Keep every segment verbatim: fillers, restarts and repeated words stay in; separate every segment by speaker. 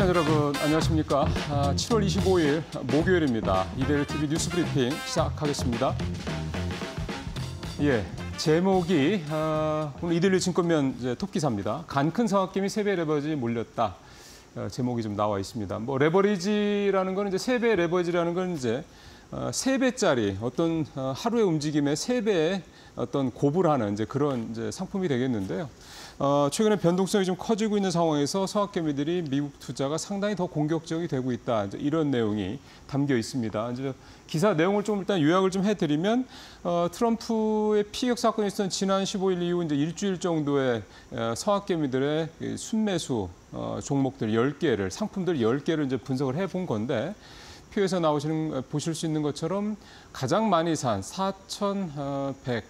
Speaker 1: 시청자 여러분 안녕하십니까. 아, 칠월 이십오일 목요일입니다. 이데일 티비 뉴스 브리핑 시작하겠습니다. 예, 제목이 아, 오늘 이데일리 증권면 이제 톱 기사입니다. 간 큰 상학개미 세 배 레버리지 몰렸다. 어, 제목이 좀 나와 있습니다. 뭐 레버리지라는 건 이제 세 배 레버리지라는 건 이제 어, 세 배짜리 어떤 어, 하루의 움직임의 세 배의 어떤 고불하는 이제 그런 이제 상품이 되겠는데요. 어, 최근에 변동성이 좀 커지고 있는 상황에서 서학개미들이 미국 투자가 상당히 더 공격적이 되고 있다. 이제 이런 내용이 담겨 있습니다. 이제 기사 내용을 좀 일단 요약을 좀 해드리면 어, 트럼프의 피격 사건이 있었던 지난 십오일 이후 이제 일주일 정도의 어, 서학개미들의 순매수 어, 종목들 열 개를 상품들 열 개를 이제 분석을 해본 건데. 표에서 나오시는 보실 수 있는 것처럼 가장 많이 산 사천백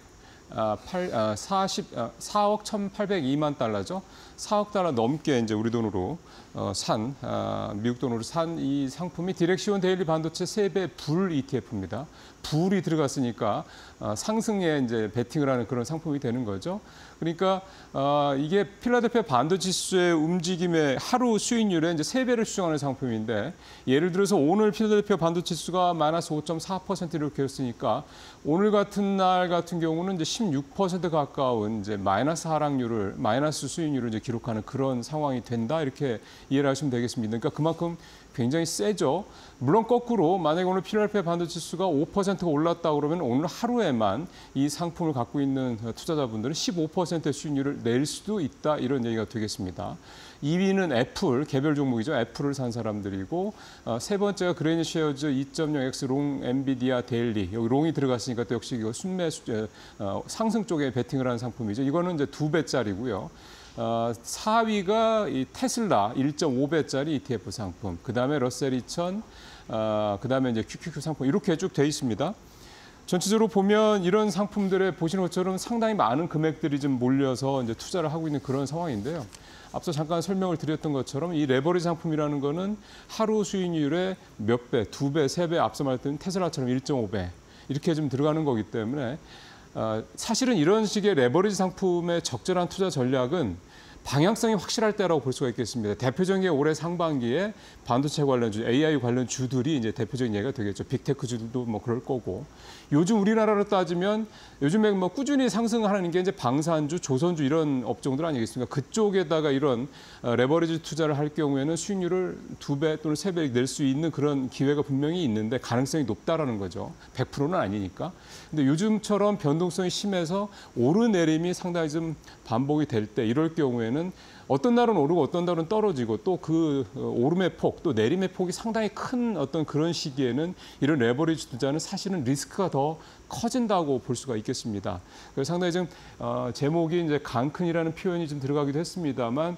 Speaker 1: 사십 사억 천팔백이만 달러죠. 사억 달러 넘게 이제 우리 돈으로 어, 산 아, 미국 돈으로 산 이 상품이 디렉시온 데일리 반도체 세 배 불 이티에프입니다. 불이 들어갔으니까 어, 상승에 이제 베팅을 하는 그런 상품이 되는 거죠. 그러니까 어, 이게 필라델피아 반도 지수의 움직임의 하루 수익률에 이제 세 배를 추정하는 상품인데 예를 들어서 오늘 필라델피아 반도 지수가 마이너스 오 점 사 퍼센트 이렇게 했으니까 오늘 같은 날 같은 경우는 이제 십육 퍼센트 가까운 이제 마이너스 하락률을 마이너스 수익률을 이제 기록하는 그런 상황이 된다 이렇게 이해를 하시면 되겠습니다. 그러니까 그만큼 굉장히 세죠. 물론 거꾸로 만약에 오늘 필라델피아 반도 지수가 오 퍼센트가 올랐다 그러면 오늘 하루에만 이 상품을 갖고 있는 투자자분들은 십오 퍼센트의 수익률을 낼 수도 있다 이런 얘기가 되겠습니다. 이 위는 애플, 개별 종목이죠. 애플을 산 사람들이고 어, 세 번째가 그레인 쉐어즈 이 점 영 엑스 롱 엔비디아 데일리. 여기 롱이 들어갔으니까 또 역시 이거 순매수 어, 상승 쪽에 베팅을 하는 상품이죠. 이거는 이제 두 배짜리고요. 어, 사 위가 이 테슬라 일 점 오 배짜리 이티에프 상품. 그다음에 러셀 이천, 어, 그다음에 이제 큐큐큐 상품 이렇게 쭉 돼 있습니다. 전체적으로 보면 이런 상품들에 보시는 것처럼 상당히 많은 금액들이 좀 몰려서 이제 투자를 하고 있는 그런 상황인데요. 앞서 잠깐 설명을 드렸던 것처럼 이 레버리지 상품이라는 거는 하루 수익률의 몇 배, 두 배, 세 배 앞서 말했던 테슬라처럼 일 점 오 배 이렇게 좀 들어가는 거기 때문에 어, 사실은 이런 식의 레버리지 상품의 적절한 투자 전략은 방향성이 확실할 때라고 볼 수가 있겠습니다. 대표적인 게 올해 상반기에 반도체 관련주, 에이아이 관련 주들이 이제 대표적인 예가 되겠죠. 빅테크 주들도 뭐 그럴 거고. 요즘 우리나라로 따지면 요즘에 뭐 꾸준히 상승하는 게 이제 방산주, 조선주 이런 업종들 아니겠습니까? 그쪽에다가 이런 레버리지 투자를 할 경우에는 수익률을 두 배 또는 세 배 낼 수 있는 그런 기회가 분명히 있는데 가능성이 높다라는 거죠. 백 퍼센트는 아니니까. 근데 요즘처럼 변동성이 심해서 오르내림이 상당히 좀 반복이 될 때 이럴 경우에는 어떤 날은 오르고 어떤 날은 떨어지고 또 그 오름의 폭, 또 내림의 폭이 상당히 큰 어떤 그런 시기에는 이런 레버리지 투자는 사실은 리스크가 더 커진다고 볼 수가 있겠습니다. 그래서 상당히 좀 어, 제목이 이제 강큰이라는 표현이 좀 들어가기도 했습니다만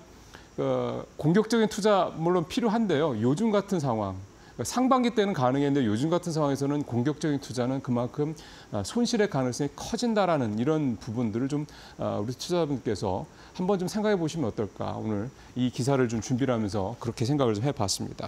Speaker 1: 어, 공격적인 투자 물론 필요한데요. 요즘 같은 상황. 상반기 때는 가능했는데 요즘 같은 상황에서는 공격적인 투자는 그만큼 손실의 가능성이 커진다라는 이런 부분들을 좀 우리 투자자분께서 한번 좀 생각해 보시면 어떨까. 오늘 이 기사를 좀 준비를 하면서 그렇게 생각을 좀 해봤습니다.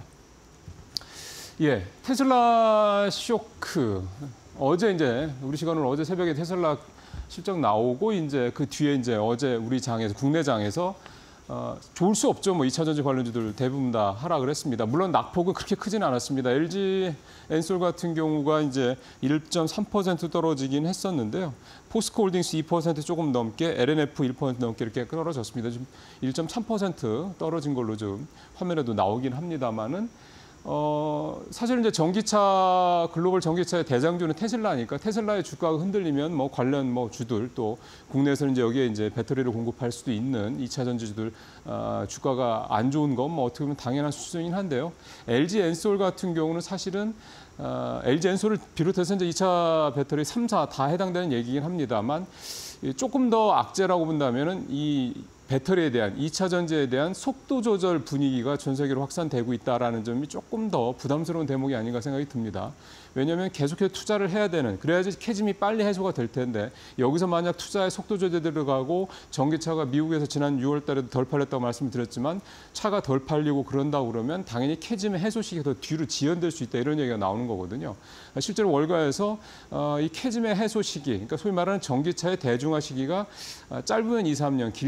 Speaker 1: 예, 테슬라 쇼크. 어제 이제 우리 시간으로 어제 새벽에 테슬라 실적 나오고 이제 그 뒤에 이제 어제 우리 장에서 국내 장에서 어, 좋을 수 없죠. 뭐 이차 전지 관련주들 대부분 다 하락을 했습니다. 물론 낙폭은 그렇게 크지는 않았습니다. 엘지 엔솔 같은 경우가 이제 일 점 삼 퍼센트 떨어지긴 했었는데요. 포스코홀딩스 이 퍼센트 조금 넘게, 엘엔에프 일 퍼센트 넘게 이렇게 떨어졌습니다. 지금 일 점 삼 퍼센트 떨어진 걸로 좀 화면에도 나오긴 합니다만은 어, 사실 이제 전기차, 글로벌 전기차의 대장주는 테슬라니까 테슬라의 주가가 흔들리면 뭐 관련 뭐 주들 또 국내에서는 이제 여기에 이제 배터리를 공급할 수도 있는 이차 전지주들 어, 주가가 안 좋은 건 뭐 어떻게 보면 당연한 수준이긴 한데요. 엘지 엔솔 같은 경우는 사실은 어, 엘지 엔솔을 비롯해서 이제 이차 배터리 삼 사 다 해당되는 얘기긴 합니다만 조금 더 악재라고 본다면은 이 배터리에 대한 이차 전지에 대한 속도 조절 분위기가 전 세계로 확산되고 있다는 점이 조금 더 부담스러운 대목이 아닌가 생각이 듭니다. 왜냐하면 계속해서 투자를 해야 되는, 그래야지 캐즘이 빨리 해소가 될 텐데 여기서 만약 투자에 속도 조절이 들어가고 전기차가 미국에서 지난 유월 달에도 덜 팔렸다고 말씀드렸지만 차가 덜 팔리고 그런다고 그러면 당연히 캐즘의 해소 시기가 더 뒤로 지연될 수 있다 이런 얘기가 나오는 거거든요. 실제로 월가에서 이 캐즘의 해소 시기, 그러니까 소위 말하는 전기차의 대중화 시기가 짧으면 이, 삼 년, 길게는 사,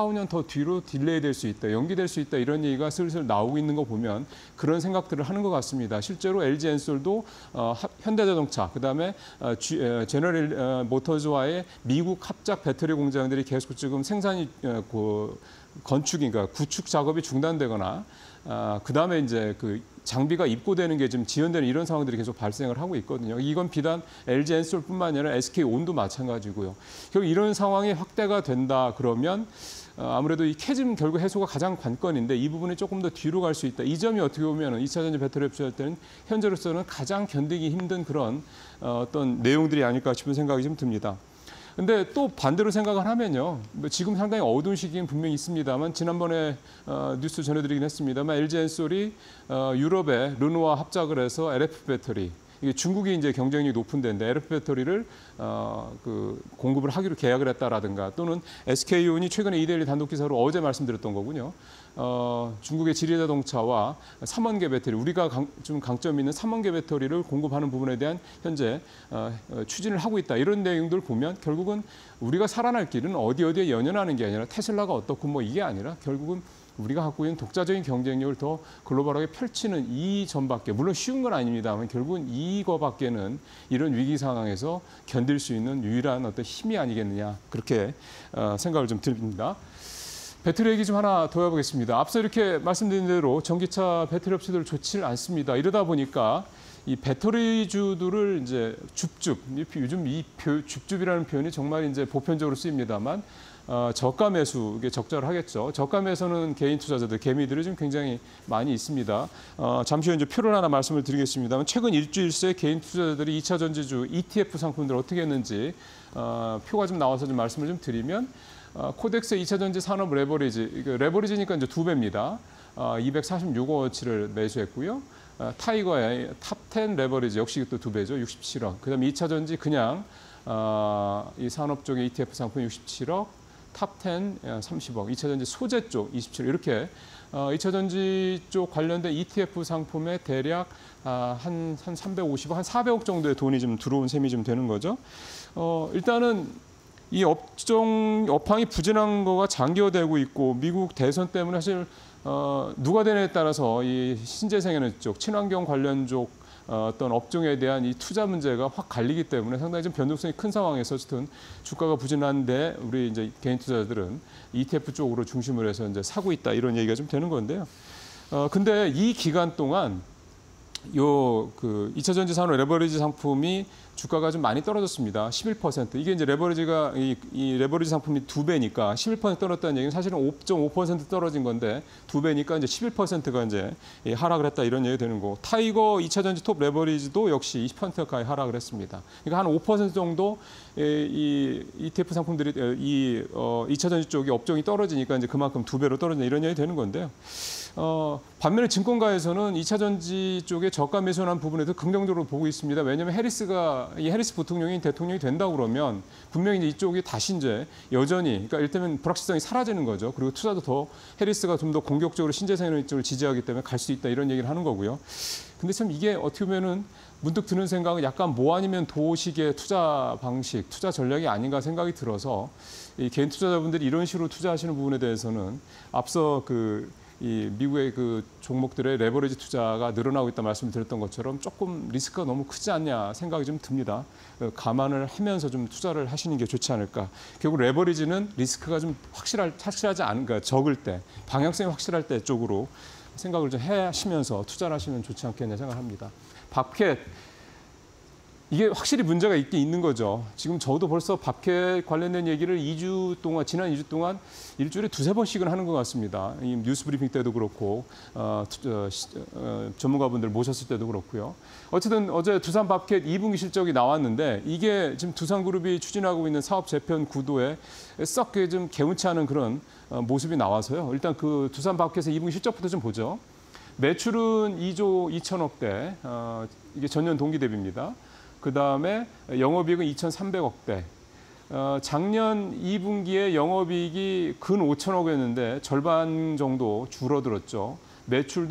Speaker 1: 오 년 더 뒤로 딜레이 될 수 있다, 연기될 수 있다 이런 얘기가 슬슬 나오고 있는 거 보면 그런 생각들을 하는 것 같습니다. 실제로 엘지엔솔도 어, 현대자동차, 그다음에 어, G, 어, 제너럴 어, 모터즈와의 미국 합작 배터리 공장들이 계속 지금 생산이 어, 그, 건축인가 구축 작업이 중단되거나 아, 그다음에 이제 그 장비가 입고되는 게 좀 지연되는 이런 상황들이 계속 발생을 하고 있거든요. 이건 비단 엘지엔솔뿐만 아니라 에스케이온도 마찬가지고요. 결국 이런 상황이 확대가 된다 그러면 어, 아무래도 이 캐즘 결국 해소가 가장 관건인데 이 부분이 조금 더 뒤로 갈 수 있다. 이 점이 어떻게 보면 이차 전지 배터리 업체할 때는 현재로서는 가장 견디기 힘든 그런 어, 어떤 내용들이 아닐까 싶은 생각이 좀 듭니다. 근데 또 반대로 생각을 하면요. 지금 상당히 어두운 시기는 분명히 있습니다만 지난번에 어, 뉴스 전해드리긴 했습니다만 엘지엔솔이 어, 유럽의 르노와 합작을 해서 엘에프 배터리, 이게 중국이 이제 경쟁력이 높은 데인데 엘에프 배터리를 어, 그 공급을 하기로 계약을 했다라든가 또는 에스케이온이 최근에 이 대 일 단독 기사로 어제 말씀드렸던 거군요. 어, 중국의 지리자동차와 삼원계 배터리, 우리가 강, 좀 강점 있는 삼원계 배터리를 공급하는 부분에 대한 현재 어, 어, 추진을 하고 있다. 이런 내용들 보면 결국은 우리가 살아날 길은 어디 어디에 연연하는 게 아니라 테슬라가 어떻고 뭐 이게 아니라 결국은 우리가 갖고 있는 독자적인 경쟁력을 더 글로벌하게 펼치는 이 점밖에, 물론 쉬운 건 아닙니다만 결국은 이거밖에는 이런 위기 상황에서 견딜 수 있는 유일한 어떤 힘이 아니겠느냐 그렇게 어, 생각을 좀 듭니다. 배터리 얘기 좀 하나 더 해보겠습니다. 앞서 이렇게 말씀드린 대로 전기차 배터리 업체들 좋지 않습니다. 이러다 보니까 이 배터리주들을 이제 줍줍, 요즘 이 표, 줍줍이라는 표현이 정말 이제 보편적으로 쓰입니다만 어, 저가 매수, 이게 적절하겠죠. 저가 매수는 개인 투자자들, 개미들이 좀 굉장히 많이 있습니다. 어, 잠시 후에 이제 표를 하나 말씀을 드리겠습니다만 최근 일주일 새 개인 투자자들이 이차 전지주 이티에프 상품들 어떻게 했는지 어, 표가 좀 나와서 좀 말씀을 좀 드리면 어, 코덱스의 이차 전지 산업 레버리지, 레버리지니까 이제 두 배입니다. 어, 이백사십육억어치를 매수했고요. 어, 타이거의 탑 텐 레버리지 역시 또 두 배죠. 육십칠억. 그다음에 이차 전지 그냥 어, 이 산업 쪽의 이티에프 상품 육십칠억, 탑 텐 삼십억, 이차 전지 소재 쪽 이십칠억 이렇게 어, 이차 전지 쪽 관련된 이티에프 상품에 대략 아, 한, 한 삼백오십억, 한 사백억 정도의 돈이 좀 들어온 셈이 좀 되는 거죠. 어, 일단은 이 업종 업황이 부진한 거가 장기화되고 있고 미국 대선 때문에 사실 어, 누가 되느냐에 따라서 이 신재생에너지 쪽, 친환경 관련 쪽 어, 어떤 업종에 대한 이 투자 문제가 확 갈리기 때문에 상당히 좀 변동성이 큰 상황에서 어쨌든 주가가 부진한데 우리 이제 개인 투자자들은 이티에프 쪽으로 중심을 해서 이제 사고 있다 이런 얘기가 좀 되는 건데요. 어, 근데 이 기간 동안 요 그 이차 전지 산업 레버리지 상품이 주가가 좀 많이 떨어졌습니다. 십일 퍼센트. 이게 이제 레버리지가 이, 이 레버리지 상품이 두 배니까 십일 퍼센트 떨어졌다는 얘기는 사실은 오 점 오 퍼센트 떨어진 건데 두 배니까 이제 십일 퍼센트가 이제 하락을 했다 이런 얘기 되는 거고 타이거 이차 전지 톱 레버리지도 역시 이십 퍼센트 가까이 하락을 했습니다. 그러니까 한 오 퍼센트 정도 이 이티에프 상품들이 이 어, 이차 전지 쪽이 업종이 떨어지니까 이제 그만큼 두 배로 떨어진다 이런 얘기 되는 건데요. 어, 반면에 증권가에서는 이차 전지 쪽에 저가 매수한 부분에서 긍정적으로 보고 있습니다. 왜냐하면 해리스가 이 해리스 부통령이 대통령이 된다 그러면 분명히 이제 이쪽이 다시 이제 여전히 그러니까 일테면 불확실성이 사라지는 거죠. 그리고 투자도 더 해리스가 좀 더 공격적으로 신재생에너지 쪽을 지지하기 때문에 갈 수 있다 이런 얘기를 하는 거고요. 근데 참 이게 어떻게 보면은 문득 드는 생각은 약간 뭐 아니면 도식의 투자 방식, 투자 전략이 아닌가 생각이 들어서 이 개인 투자자분들이 이런 식으로 투자하시는 부분에 대해서는 앞서 그 이 미국의 그 종목들의 레버리지 투자가 늘어나고 있다 말씀을 드렸던 것처럼 조금 리스크가 너무 크지 않냐 생각이 좀 듭니다. 감안을 하면서 좀 투자를 하시는 게 좋지 않을까. 결국 레버리지는 리스크가 좀 확실할, 확실하지 않은, 그러니까 적을 때, 방향성이 확실할 때 쪽으로 생각을 좀 하시면서 투자를 하시면 좋지 않겠냐 생각합니다. 밥캣. 이게 확실히 문제가 있긴 있는 거죠. 지금 저도 벌써 밥캣 관련된 얘기를 이 주 동안, 지난 이 주 동안 일주일에 두세 번씩은 하는 것 같습니다. 이 뉴스 브리핑 때도 그렇고, 어, 어, 어, 전문가분들 모셨을 때도 그렇고요. 어쨌든 어제 두산 밥캣 이 분기 실적이 나왔는데 이게 지금 두산그룹이 추진하고 있는 사업 재편 구도에 썩 좀 개운치 않은 그런 어, 모습이 나와서요. 일단 그 두산 밥캣의 이 분기 실적부터 좀 보죠. 매출은 이조 이천억대, 어, 이게 전년 동기 대비입니다. 그다음에 영업이익은 이천삼백억대. 어, 작년 이 분기에 영업이익이 근 오천억이었는데 절반 정도 줄어들었죠. 매출도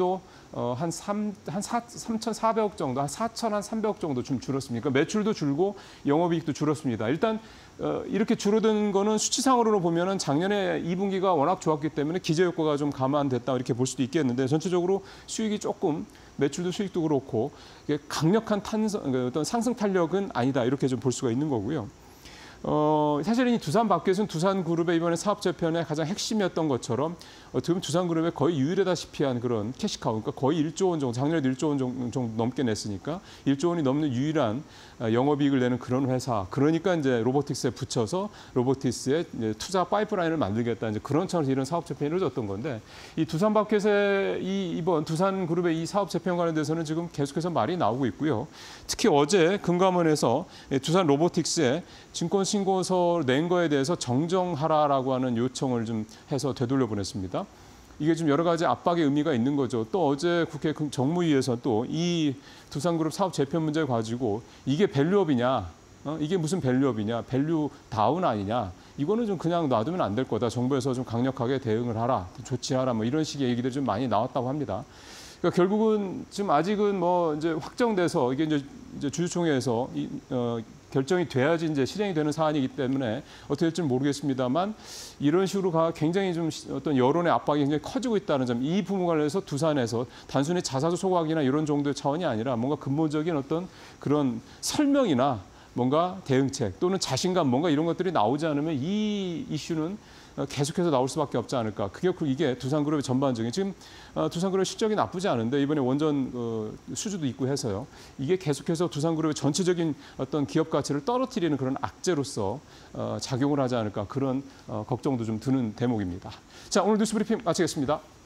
Speaker 1: 어, 한 삼, 한 삼천사백억 정도, 한 사천삼백억 정도 좀 줄었습니다. 그러니까 매출도 줄고 영업이익도 줄었습니다. 일단 어, 이렇게 줄어든 거는 수치상으로 보면은 작년에 이 분기가 워낙 좋았기 때문에 기저 효과가 좀 감안됐다 이렇게 볼 수도 있겠는데 전체적으로 수익이 조금 매출도 수익도 그렇고 이게 강력한 탄성, 어떤 상승 탄력은 아니다 이렇게 좀 볼 수가 있는 거고요. 어, 사실 이 두산마켓은 두산그룹의 이번에 사업 재편의 가장 핵심이었던 것처럼 어떻게 보면 두산그룹의 거의 유일하다시피 한 그런 캐시카우, 그러니까 거의 일조 원 정도, 작년에도 일조 원 정도 넘게 냈으니까 일조 원이 넘는 유일한 영업이익을 내는 그런 회사. 그러니까 이제 로보틱스에 붙여서 로보틱스의 투자 파이프라인을 만들겠다 이제 그런 차원에서 이런 사업 재편이 이루어졌던 건데 이 두산마켓의 이 이번 두산그룹의 이 사업 재편 관련돼서는 지금 계속해서 말이 나오고 있고요. 특히 어제 금감원에서 두산 로보틱스의 증권 신고서 낸 거에 대해서 정정하라라고 하는 요청을 좀 해서 되돌려 보냈습니다. 이게 좀 여러 가지 압박의 의미가 있는 거죠. 또 어제 국회 정무위에서 또 이 두산그룹 사업 재편 문제 가지고 이게 밸류업이냐, 어? 이게 무슨 밸류업이냐, 밸류 다운 아니냐, 이거는 좀 그냥 놔두면 안 될 거다. 정부에서 좀 강력하게 대응을 하라, 조치하라, 뭐 이런 식의 얘기들이 좀 많이 나왔다고 합니다. 그러니까 결국은 지금 아직은 뭐 이제 확정돼서 이게 이제, 이제 주주총회에서 이, 어, 결정이 돼야지 이제 실행이 되는 사안이기 때문에 어떻게 될지는 모르겠습니다만 이런 식으로 가 굉장히 좀 어떤 여론의 압박이 굉장히 커지고 있다는 점, 이 부분 관련해서 두산에서 단순히 자사주 소각이나 이런 정도의 차원이 아니라 뭔가 근본적인 어떤 그런 설명이나 뭔가 대응책 또는 자신감 뭔가 이런 것들이 나오지 않으면 이 이슈는 계속해서 나올 수밖에 없지 않을까. 그게 이게 두산그룹의 전반적인 지금 두산그룹의 실적이 나쁘지 않은데 이번에 원전 수주도 있고 해서요. 이게 계속해서 두산그룹의 전체적인 어떤 기업 가치를 떨어뜨리는 그런 악재로서 작용을 하지 않을까 그런 걱정도 좀 드는 대목입니다. 자, 오늘 뉴스 브리핑 마치겠습니다.